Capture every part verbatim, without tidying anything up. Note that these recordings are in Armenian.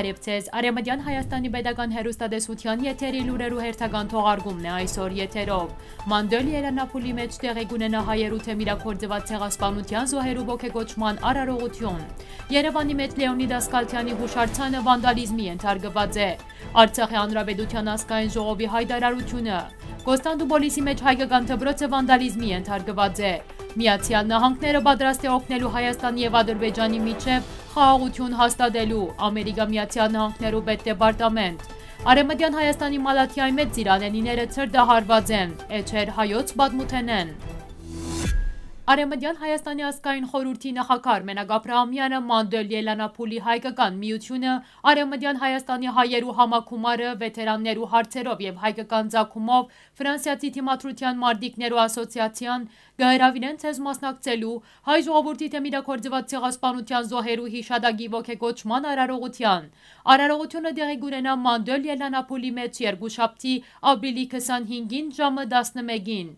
Բարև ձեզ, Արևմտյան Հայաստանի պետական հեռուստատեսության եթերի լուրերու հերթական թողարկումն է այսօր եթերով։ Մանդել Երանապոլի մեջ տեղի կունենա հայերու թեմիրաքործված ցեղասպանության զոհերու ոգեկոչման արարողություն։ Երևանի մեջ Լեոնիդ Ասկալթյանի հուշարձանը վանդալիզմի ենթարկված է։ Արցախի հանրապետության ազգային ժողովի հայտարարությունը։ Կոստանդնուպոլիսի մեջ հայկական դպրոցը վանդալիզմի ենթարկված է։ Միացյալ Նահանգները պատրաստ է օգնելու Հայաստանի եւ Ադրբեջանի միջև խաղաղություն հաստատելու, Ամերիկա Միացյալ Նահանգներու պետդեպարտամենտ։ Արևմտյան Հայաստանի Մալաթիայի մեջ ծիրանենիները ցրդահարված են, էջեր հայոց պատմութեն են։ Արևմտյան Հայաստանի ազգային խորհրդի նախագահ Մենակ Աբրահամյանը Մանդել Երանապոլի հայկական միությունը Արևմտյան Հայաստանի հայերու համակումարը վետերաններու հարցերով եւ հայկական ցակումով Ֆրանսիացի թիմադրության մարտիկներու ասոցիացիան գահրավիրեն ցեզ մասնակցելու հայ ժողովրդի թեմիրաքործված ցեղասպանության զոհերու հիշադակի ոգեկոչման արարողության։ Արարողությունը տեղի կունենա Մանդել Երանապոլի մեջ երկուշաբթի ապրիլի քսանհինգին ժամը տասնմեկին։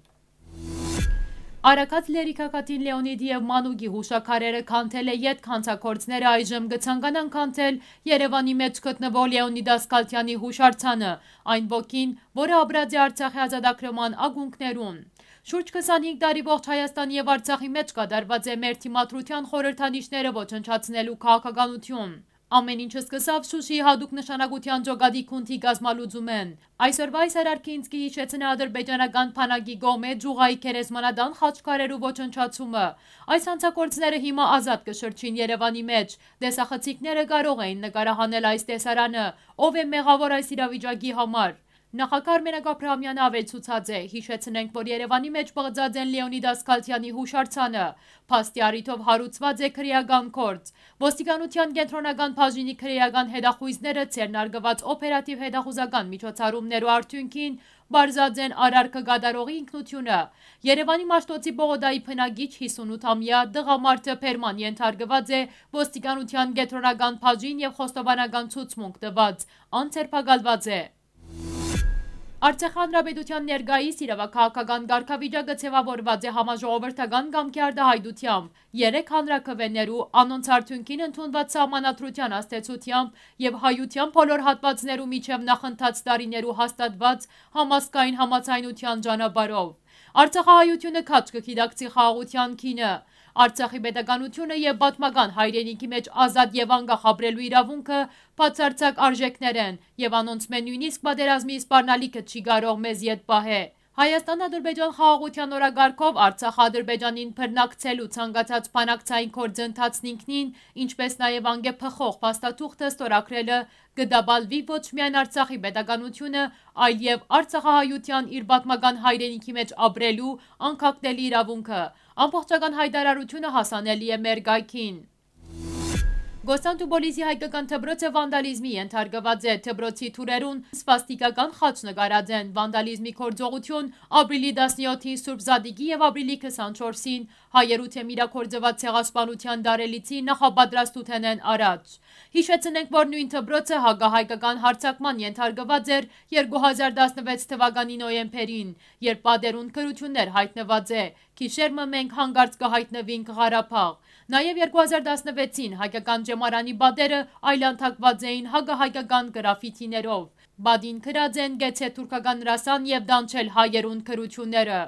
Արաքած լերիկակատին Լեոնիդի եւ Մանուկի հուշաքարերը քանթել է ետ քանցակործները այժմ գցանկանան քանթել Երևանի մեջ գտնվող Լեոնիդ Ասկալթյանի հուշարձանը, այն ոգին, որը ապրած է Արցախի ազատագրման ակունքներուն։ Շուրջ քսանհինգ տարի ողջ Հայաստանի եւ Արցախի մեջ կատարված է մեր թիմադրության խորհրդանիշները ոչնչացնելու քաղաքականություն։ Ամեն ինչը սկսավ Շուշիի հատուկ նշանակության ջոկատի քունթի գազմալուծում են։ Այսօրվա այս արարքի ինձ կհիշեցնե ադրբեջանական փանագի գոմե ջուղայի քերեզմանադան խաչքարերու ոչնչացումը։ Այս հանցագործները հիմա ազատ կշրջին Երևանի մեջ։ Տեսախցիկները կարող էին նկարահանել այս տեսարանը, ով է մեղավոր այս իրավիճակի համար։ Նախագահ Մենակ Աբրահամյանը ավելցուցած է, հիշեցնենք, որ Երևանի մեջ բաղձած են Լեոնիդ Ասկալթյանի հուշարձանը, փաստի առիթով հարուցված է քրեական գործ։ Ոստիկանության կենտրոնական բաժինի քրեական հետախույզները ցերնարգված օպերատիվ հետախուզական միջոցառումներու արդյունքին բարձած են արարքը կատարողի ինքնությունը։ Երևանի Մաշտոցի Բողոդայի բնակիչ հիսունութամյա տղամարդը Փերման ենթարկված է ոստիկանության կենտրոնական բաժին եւ խոստովանական ցուցմունք տված, անցերպակալված է։ Արցախի հանրապետության ներկայիս իրավաքաղաքական կարգավիճակը ձևավորված է համաժողովրդական կամքի արտահայտությամբ, երեք հանրաքվեներու անոնց արդյունքին ընդունված սահմանադրության աստեցությամբ եւ հայության բոլոր հատվածներու միջև նախընթաց տարիներու հաստատված համազգային համաձայնության ճանապարհով։ Արցախահայությունը քաջ կգիտակցի խաղաղության քինը։ Արցախի պետականությունը եւ պատմական հայրենիքի մեջ ազատ եւ անկախ ապրելու իրավունքը բացարձակ արժեքներ են եւ անոնց մեն նույնիսկ պատերազմի սպառնալիքը չի կարող մեզ յետ պահե։ Հայաստան-Ադրբեջան խաղաղության օրագարկով Արցախ Ադրբեջանին բռնակցելու ցանկացած բանակցային գործընթացն ինքնին, ինչպես նաև անգեփխող փաստաթուղթը ստորագրելը կդաբալվի ոչ միայն Արցախի պետականությունը, այլ եւ Արցախահայության իր պատմական հայրենիքի մեջ ապրելու անկախնելի իրավունքը։ Ամբողջական հայտարարությունը հասանելի է մեր գայքին։ Կոստանդնուպոլիսի հայկական դպրոցը վանդալիզմի ենթարկված է, դպրոցի թուրերուն սվաստիկական խաչ նկարած են։ Վանդալիզմի գործողություն ապրիլի տասնյոթին Սուրբ Զատիկի եւ ապրիլի քսանչորսին հայերու թեմիրաքործված ցեղասպանության դարելիցի նախապատրաստութեն են առաջ։ Հիշեցնենք, որ նույն դպրոցը հակահայկական հարձակման ենթարկված էր երկու հազար տասնվեց թվականի նոյեմբերին, երբ պատերուն քրություններ հայտնված է։ Գիշերմը մենք հանգարց կհայտնվինք Ղարաբաղ։ Նաև երկու հազար տասնվեցին հայկական ջեմարանի բադերը այլանդակված էին հակահայկական գրաֆիթիներով։ Բադին գրած են գեցե թուրքական ռասան եւ դանչել հայերուն քրությունները։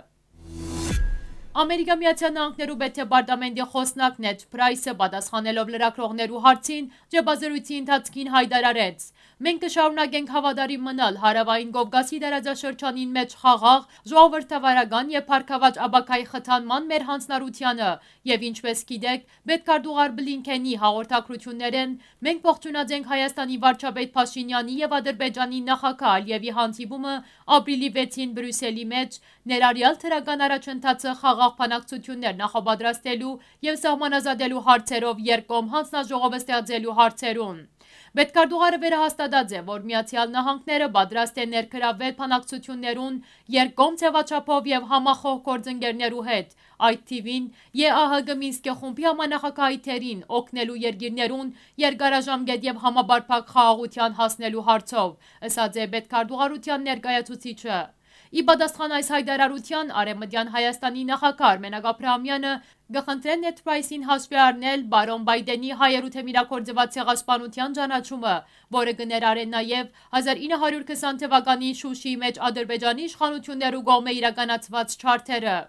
Ամերիկա Միացյալ Նահանգներու պետդեպարտամենտի խոսնակ Նեդ Փրայսը պատասխանելով լրագրողներու հարցին ջբազրույցի ընթացքին հայտարարեց. Մենք կշարունակենք հավատարիմ մնալ Հարավային Կովկասի տարածաշրջանին մեջ խաղաղ, ժողովրդավարական եւ փառքավաճ աբակայի խթանման մեր հանձնառությանը եւ ինչպես գիտեք, պետքարտուղար Բլինքենի հաղորդակցություններեն մենք ողջունած ենք Հայաստանի վարչապետ Փաշինյանի եւ Ադրբեջանի նախագահ Ալիևի հանդիպումը ապրիլի վեցին Բրյուսելի մեջ, ներառյալ թրական առաջընթացը խաղաղ բանակցություններ նախապատրաստելու եւ սահմանազատելու հարցերով երկկողմ հանձնաժողով ստեղծելու հարցերուն։ Պետքարտուղարը վերահաստատած է, որ Միացյալ Նահանգները պատրաստ է ներգրավվել բանակցություններուն երկկողմ ձևաչափով եւ համախոհ գործընկերներու հետ, այդ թիվին Է Ահ Գ Մինսկի խումբի համանախագահիթերին օգնելու երկիրներուն երկարաժամկետ եւ համապարփակ խաղաղության հասնելու հարցով, ըսած է պետքարտուղարության ներկայացուցիչը։ Ի պատասխան այս հայտարարության Արևմտյան Հայաստանի նախագահ Արմեն Աղաբրամյանը գխնդրեն Netprice-ին հաշվի առնել բարոն Բայդենի հայերու թեմիրագործված ցեղասպանության ճանաչումը, որը կներառե նաև հազար ինը հարյուր քսան թվականի Շուշիի մեջ Ադրբեջանի իշխանություններու կողմէ իրականացված չարթերը։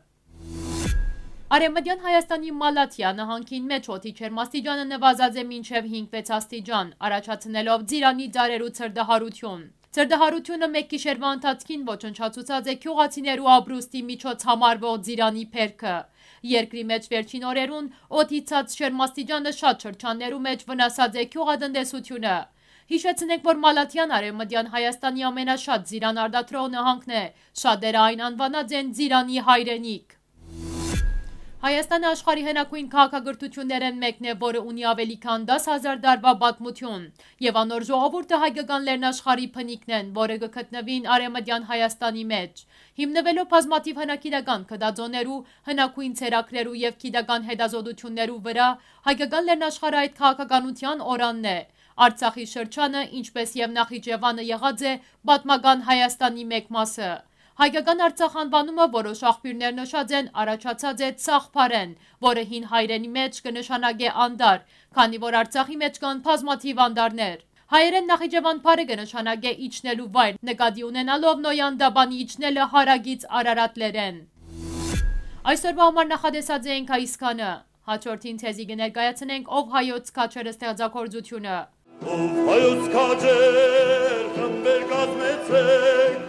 Արևմտյան Հայաստանի Մալաթիա նահանգին մեջ օդի ջերմաստիճանը նվազած է մինչև հինգ-վեց աստիճան, առաջացնելով Ձիրանի ծայրերու ցրդահարություն։ Ցրդահարությունը մեկ գիշերվա ընթացքին ոչնչացուցած է գյուղացիներու ապրուստի միջոց համարվող Ձիրանի փերքը։ Երկրի մեջ վերջին օրերուն օդի ցած ջերմաստիճանը շատ շրջաններու մեջ վնասած է գյուղատնտեսությունը։ Հիշեցնենք, որ Մալաթիան Արևմտյան Հայաստանի ամենաշատ Ձիրան արտադրող նահանգն է, շատերը այն անվանած են Ձիրանի հայրենիք։ Հայաստանը աշխարհի հնագույն քաղաքագրթություններեն մեկն է, որը ունի ավելի քան դաս հազար տարվա պատմություն, եւ անոր ժողովուրդը հայկական լեռնաշխարհի փնիկն են, որը կգտնվին Արևմտյան Հայաստանի մեջ։ Հիմնվելով բազմաթիվ հնագիտական գտածոներու, հնագույն ցերակրերու եւ գիտական հետազոտություններու վրա, հայկական լեռնաշխարհը այդ քաղաքականության օրանն է։ Արցախի շրջանը, ինչպես եւ Նախիջևանը եղած է պատմական Հայաստանի մեկ մասը։ Հայկական Արցախ անվանումը որոշ աղբյուրներ նշած են առաջացած է Ծաղփարեն, որը հին հայրենի մեջ կնշանակե անդար, քանի որ Արցախի մեջ կան բազմաթիվ անդարներ։ Հայերեն Նախիջևան բառը կնշանակե իջնելու վայր, նկատի ունենալով Նոյան Դաբանի իջնելը հարագից Արարատներեն։ Այսօրվա համար նախադեսած ենք այսքանը։ Հաջորդին թեզի կներկայացնենք ով հայոց քաչերը ստեղծագործությունը։ Ով հայոց քաչեր խմբեր կազմեցեք,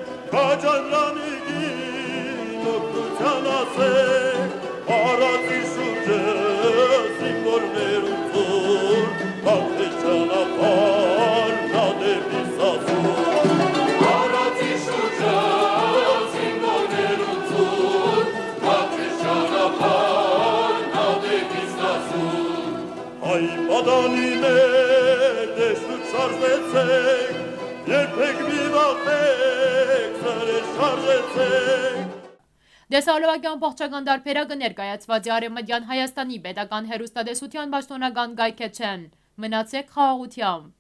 Քաջանրանիգին օգնության ասեք, արածի շուրջը զինվորներում ծուր, հաղթեց ճանապարհ նա դեպի Սասուն։ Արածի շուրջը զինվորներում ծուր, հաղթեց ճանապարհ նա դեպի Սասուն։ Հայ պատանիներ դեշնուտ շարժվեցեք, երբեք մի վախեք, սրեր շարժեցեք։ Դեսալովակյան փոխչական դարբերակը ներկայացված է Արևմտյան Հայաստանի պետական հեռուստատեսության պաշտոնական կայքէջեն։ Մնացեք խաղաղությամբ։